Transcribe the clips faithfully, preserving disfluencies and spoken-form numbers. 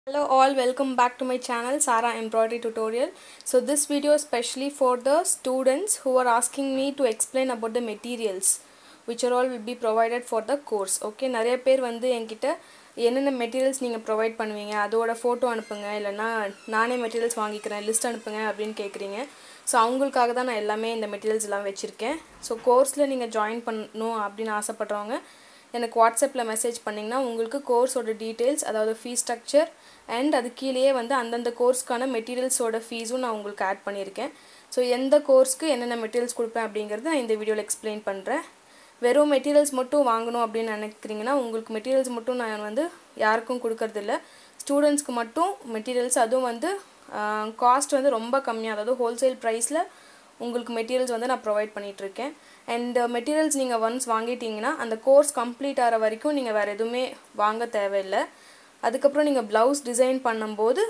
Hello all, welcome back to my channel Sarah Embroidery Tutorial. So this video is specially for the students who are asking me to explain about the materials which are all will be provided for the course. Okay, நிறைய பேர் வந்து என்கிட்ட என்னென்ன materials நீங்க provide பண்ணுவீங்க அதோட photo அனுப்புங்க இல்லனா நானே மெட்டீரியல்ஸ் வாங்கிக்கிறேன் லிஸ்ட் அனுப்புங்க அப்படினு கேக்குறீங்க. சோ அவங்களுக்காக தான் நான் எல்லாமே இந்த மெட்டீரியல்ஸ் எல்லாம் வெச்சிருக்கேன். சோ கோர்ஸ்ல நீங்க ஜாயின் பண்ணனும் அப்படினு ஆசைப்படுறவங்க எனக்கு வாட்ஸ்அப்ல மெசேஜ் பண்ணீங்கனா உங்களுக்கு கோர்ஸோட டீடைல்ஸ் அதாவது ஃபீ ஸ்ட்ரக்சர் and அது கீழயே வந்து அந்தந்த கோர்ஸ்க்கான மெட்டீரியல்ஸோட ஃபீஸும் நான் உங்களுக்கு ஆட் பண்ணிருக்கேன். சோ எந்த கோர்ஸ்க்கு என்னென்ன மெட்டீரியல்ஸ் கொடுப்பேன் அப்படிங்கறது நான் இந்த வீடியோல எக்ஸ்பிளைன் பண்றேன். வெறும் மெட்டீரியல்ஸ் மட்டும் வாங்கணும் அப்படி நினைக்கிறீங்கனா உங்களுக்கு மெட்டீரியல்ஸ் மட்டும் நான் வந்து யாருக்கும் கொடுக்கிறது இல்ல. ஸ்டூடண்ட்ஸ்க்கு மட்டும் மெட்டீரியல்ஸ் அதுவும் வந்து காஸ்ட் வந்து ரொம்ப கம்மியா அதாவது ஹோல்சேல் பிரைஸ்ல உங்களுக்கு மெட்டீரியல்ஸ் வந்து நான் ப்ரொவைட் பண்ணிட்டு இருக்கேன். and மெட்டீரியல்ஸ் நீங்க once வாங்கிட்டீங்கனா அந்த கோர்ஸ் கம்ப்ளீட் ஆற வரைக்கும் நீங்க வேற எதுமே வாங்க தேவையில்ல. அதுக்கு அப்புறம் நீங்க ப்лауஸ் டிசைன் பண்ணும்போது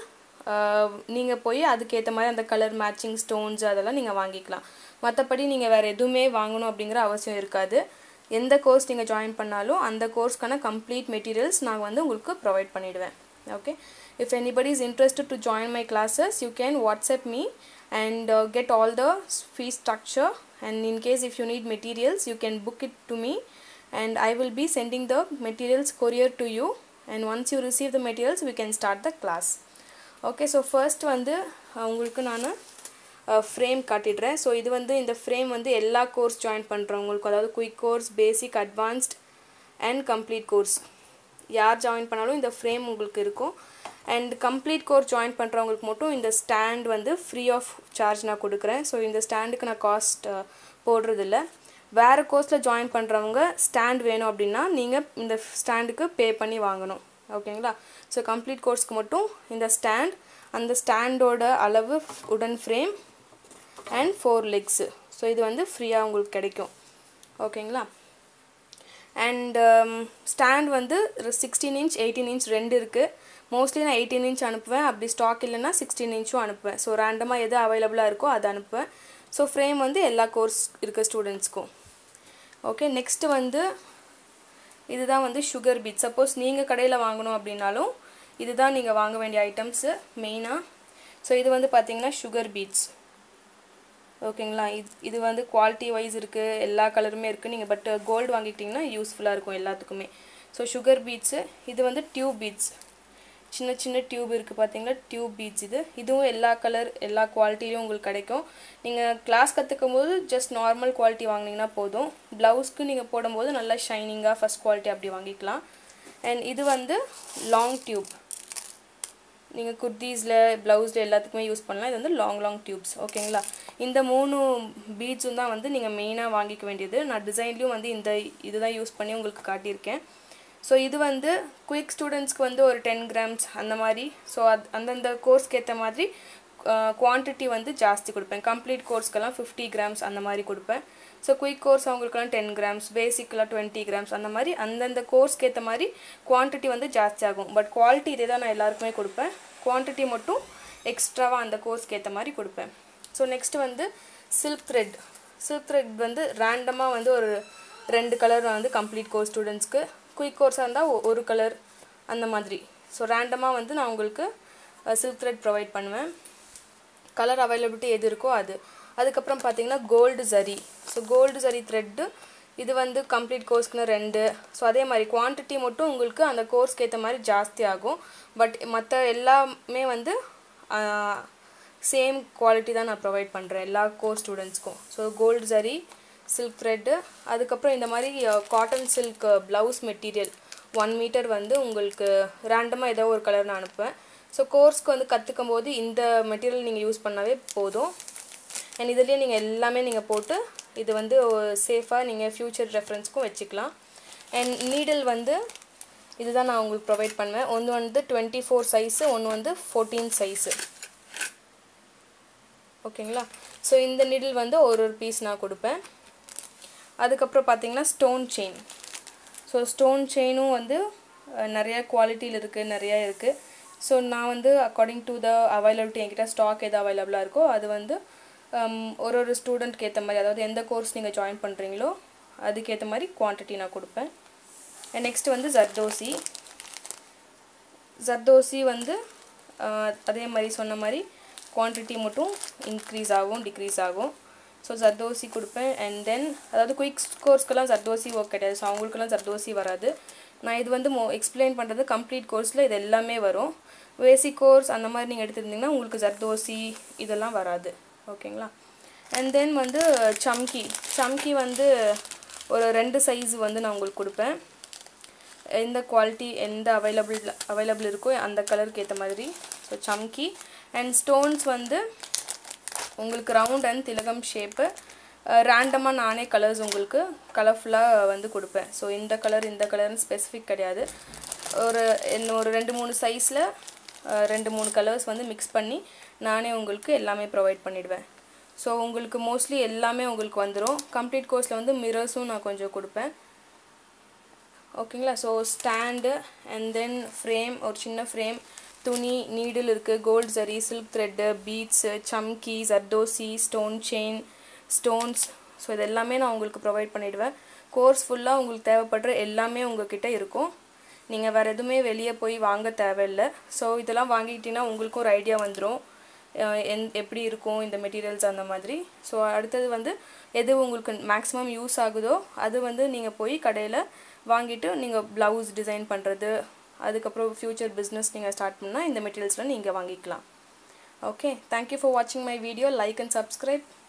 நீங்க போய் அதுக்கு ஏத்த மாதிரி அந்த கலர் மேட்சிங் ஸ்டோன்ஸ் அதெல்லாம் நீங்க வாங்கிக்கலாம். மத்தபடி நீங்க வேற எதுமே வாங்கணும் அப்படிங்கற அவசியம் இருக்காது. எந்த கோர்ஸ் நீங்க ஜாயின் பண்ணாலும் அந்த கோர்ஸ்க்கான complete materials நான் வந்து உங்களுக்கு ப்ரொவைட் பண்ணிடுவேன். Okay, if anybody is interested to join my classes you can WhatsApp me and uh, get all the fee structure, and in case if you need materials you can book it to me and I will be sending the materials courier to you, and once you receive the materials we can start the class. Okay, so first வந்து உங்களுக்கு நான் frame காட்டிடுறேன். so இது வந்து இந்த frame வந்து எல்லா course join பண்றவங்களுக்கு அதாவது quick course basic advanced and complete course யார் ஜாயின் பண்ணாலும் இந்த frame உங்களுக்கு இருக்கும். and complete course join பண்றவங்களுக்கு மட்டும் இந்த ஸ்டாண்ட் வந்து free of charge நான் கொடுக்கிறேன். so இந்த ஸ்டாண்டுக்கு நான் காஸ்ட் போடுறது இல்ல. வேற கோர்ஸ்ல ஜாயின் பண்றவங்க ஸ்டாண்ட் வேணும் அப்படினா நீங்க இந்த ஸ்டாண்டுக்கு பே பண்ணி வாங்கணும். ஓகேங்களா? so complete கோர்ஸ்க்கு மட்டும் இந்த ஸ்டாண்ட் அந்த ஸ்டாண்டோட அளவு உடன் frame and four legs. so இது வந்து ஃப்ரீயா உங்களுக்கு கிடைக்கும். ஓகேங்களா? and um, stand வந்து sixteen inch eighteen inch ரெண்டு இருக்கு. mostly நான் eighteen inch அனுப்புவேன். அப்படி ஸ்டாக் இல்லனா sixteen inch அனுப்புவேன். so randomly எது அவேலபிளா இருக்கோ அத அனுப்புவேன். so frame வந்து எல்லா கோர்ஸ் இருக்க ஸ்டூடண்ட்ஸ்க்கும். ஓகே, நெக்ஸ்ட் வந்து இதுதான் வந்து sugar beads. சப்போஸ் நீங்க கடையில வாங்கணும் அப்படினாலும் இதுதான் நீங்க வாங்க வேண்டிய ஐட்டம்ஸ் மெயினா. so இது வந்து பாத்தீங்கன்னா sugar beads. ஓகேங்களா? இது வந்து குவாலிட்டி வைஸ் இருக்கு, எல்லா கலருமே இருக்கு. நீங்க பட் கோல்ட் வாங்கிட்டீங்கன்னா யூஸ்ஃபுல்லா இருக்கும் எல்லாத்துக்குமே. so sugar beads இது வந்து tube beads. சின்ன சின்ன டியூப் இருக்கு பாத்தீங்களா? டியூப் பீட்ஸ் இது. இதுவும் எல்லா கலர் எல்லா குவாலிட்டிலயும் உங்களுக்கு கிடைக்கும். நீங்க கிளாஸ் கத்துக்கும்போது ஜஸ்ட் நார்மல் குவாலிட்டி வாங்குனீங்கன்னா போதும். ப்лауஸ்க்கு நீங்க போடும்போது நல்ல ஷைனிங்கா ஃபர்ஸ்ட் குவாலிட்டி அப்படி வாங்கிக்கலாம். and இது வந்து லாங் டியூப். நீங்க குர்தீஸ்ல ப்лауஸ்ல எல்லாத்துக்குமே யூஸ் பண்ணலாம். இது வந்து லாங் லாங் டியூப்ஸ். ஓகேங்களா? இந்த மூணு பீட்ஸும் தான் வந்து நீங்க மெயினா வாங்கிக்க வேண்டியது. நான் டிசைன்லயும் வந்து இந்த இதுதான் யூஸ் பண்ணி உங்களுக்கு காட்டியிருக்கேன். so இது வந்து குயிக் ஸ்டூடண்ட்ஸ்க்கு வந்து ஒரு ten grams அந்த மாதிரி. so அந்தந்த கோர்ஸ்க்கு ஏத்த மாதிரி குவாண்டிட்டி வந்து ஜாஸ்தி கொடுப்பேன். கம்ப்ளீட் கோர்ஸ்க்கெல்லாம் fifty grams அந்த மாதிரி கொடுப்பேன். so குயிக் கோர்ஸ் அவங்களுக்குலாம் ten grams, பேசிக்ல twenty grams அந்த மாதிரி அந்தந்த கோர்ஸ்க்கு ஏத்த மாதிரி குவாண்டிட்டி வந்து ஜாஸ்தி ஆகும். பட் குவாலிட்டி இதே தான் நான் எல்லாருக்குமே கொடுப்பேன். குவாண்டிட்டி மட்டும் எக்ஸ்ட்ராவா அந்த கோர்ஸ்க்கு ஏத்த மாதிரி கொடுப்பேன். so நெக்ஸ்ட் வந்து silk thread. silk thread வந்து ரேண்டமா வந்து ஒரு ரெண்டு கலர் வந்து கம்ப்ளீட் கோர்ஸ் ஸ்டூடண்ட்ஸ்க்கு, குயிக் கோர்ஸா இருந்தா ஒரு கலர் அந்த மாதிரி. சோ ரேண்டமா வந்து நான் உங்களுக்கு silk thread ப்ரொவைட் பண்ணுவேன். கலர் அவேலபிலிட்டி எது இருக்கோ அது. அதுக்கு அப்புறம் பாத்தீங்கன்னா gold zari. So gold zari thread இது வந்து கம்ப்ளீட் கோர்ஸ்க்கு ரெண்டு. சோ அதே மாதிரி குவாண்டிட்டி மட்டும் உங்களுக்கு அந்த கோர்ஸ்க்கு ஏத்த மாதிரி ஜாஸ்தி ஆகும். பட் மத்த எல்லாமே வந்து சேம் குவாலிட்டி தான் நான் ப்ரொவைட் பண்றேன் எல்லா கோர்ஸ் ஸ்டூடண்ட்ஸ்க்கும். So gold zari, silk thread, அதுக்கு அப்புறம் இந்த மாதிரி cotton silk blouse material one metre வந்து உங்களுக்கு ரேண்டமா ஏதோ ஒரு கலர் நான் அனுப்புவேன். சோ கோர்ஸ்க்கு வந்து கத்துக்கும்போது இந்த மெட்டீரியல் நீங்க யூஸ் பண்ணாவே போதும். and இதுலயே நீங்க எல்லாமே நீங்க போட்டு இது வந்து சேஃபா நீங்க ஃபியூச்சர் ரெஃபரன்ஸ்க்கும் வெச்சுக்கலாம். and நீடில் வந்து இதுதான் நான் உங்களுக்கு ப்ரொவைட் பண்ணுவேன். ஒன்னு வந்து twenty-four சைஸ், ஒன்னு வந்து fourteen சைஸ். ஓகேங்களா? சோ இந்த நீடில் வந்து ஒரு ஒரு பீஸ் நான் கொடுப்பேன். அதுக்கு அப்புறம் பாத்தீங்கன்னா ஸ்டோன் செயின். சோ ஸ்டோன் செயினும் வந்து நிறைய குவாலிட்டில இருக்கு, நிறைய இருக்கு. சோ நான் வந்து அக்கார்டிங் டு தி அவேலபிலிட்டி என்கிட்ட ஸ்டாக் எது அவேலபிளா இருக்கோ அது வந்து ஒரு ஒரு ஸ்டூடண்ட்க்கு ஏத்த மாதிரி அதாவது எந்த கோர்ஸ் நீங்க ஜாயின் பண்றீங்களோ அதுக்கு ஏத்த மாதிரி குவாண்டிட்டி நான் கொடுப்பேன். நெக்ஸ்ட் வந்து ஜர்தோசி. ஜர்தோசி வந்து அதே மாதிரி சொன்ன மாதிரி குவான்டிட்டி மட்டும் இன்க்ரீஸ் ஆகும் டிக்ரீஸ் ஆகும். ஸோ ஜர்தோசி கொடுப்பேன். அண்ட் தென் அதாவது குயிக் கோர்ஸ்க்கெல்லாம் ஜர்தோசி ஒர்க் கிடையாது. ஸோ அவங்களுக்கெல்லாம் ஜர்தோசி வராது. நான் இது வந்து மோ எக்ஸ்பிளைன் பண்ணுறது கம்ப்ளீட் கோர்ஸில் இது எல்லாமே வரும். பேசிக் கோர்ஸ் அந்த மாதிரி நீங்கள் எடுத்துருந்தீங்கன்னா உங்களுக்கு ஜர்தோசி இதெல்லாம் வராது. ஓகேங்களா? அண்ட் தென் வந்து சம்கி சம்கி வந்து ஒரு ரெண்டு சைஸ் வந்து நான் உங்களுக்கு கொடுப்பேன். எந்த குவாலிட்டி எந்த அவைலபிள் அவைலபிள் இருக்கோ அந்த கலருக்கு ஏற்ற மாதிரி. ஸோ சம்கி அண்ட் ஸ்டோன்ஸ் வந்து உங்களுக்கு ரவுண்ட் அண்ட் திலகம் ஷேப்பு ரேண்டமாக நானே கலர்ஸ் உங்களுக்கு கலர்ஃபுல்லாக வந்து கொடுப்பேன். ஸோ இந்த கலர் இந்த கலர்னு ஸ்பெசிஃபிக் கிடையாது. ஒரு ஒரு ரெண்டு மூணு சைஸில் ரெண்டு மூணு கலர்ஸ் வந்து மிக்ஸ் பண்ணி நானே உங்களுக்கு எல்லாமே ப்ரொவைட் பண்ணிவிடுவேன். ஸோ உங்களுக்கு மோஸ்ட்லி எல்லாமே உங்களுக்கு வந்துடும். கம்ப்ளீட் கோர்ஸில் வந்து மிரர்ஸும் நான் கொஞ்சம் கொடுப்பேன். ஓகேங்களா? So stand and then frame, ஒரு சின்ன ஃப்ரேம், துணி, நீடில் இருக்குது, gold zari, silk thread, beads, சம்கி, zardozi, stone chain, stones. So இது எல்லாமே நான் உங்களுக்கு ப்ரொவைட் பண்ணிவிடுவேன். கோர்ஸ் ஃபுல்லாக உங்களுக்கு தேவைப்படுற எல்லாமே உங்கள்கிட்ட இருக்கும். நீங்கள் வேறு எதுவுமே வெளியே போய் வாங்க தேவையில்லை. ஸோ இதெல்லாம் வாங்கிக்கிட்டிங்கன்னா உங்களுக்கும் ஒரு ஐடியா வந்துடும் எந் எப்படி இருக்கும் இந்த மெட்டீரியல்ஸ் அந்த மாதிரி. ஸோ அடுத்தது வந்து எது உங்களுக்கு மேக்ஸிமம் யூஸ் ஆகுதோ அது வந்து நீங்கள் போய் கடையில் வாங்கிட்டு நீங்கள் ப்ளவுஸ் டிசைன் பண்ணுறது, அதுக்கப்புறம் ஃப்யூச்சர் பிஸ்னஸ் நீங்கள் ஸ்டார்ட் பண்ணால் இந்த மெட்டீரியல்ஸ்லாம் நீங்கள் வாங்கிக்கலாம். ஓகே, தேங்க்யூ ஃபார் வாட்சிங் my video. Like and subscribe.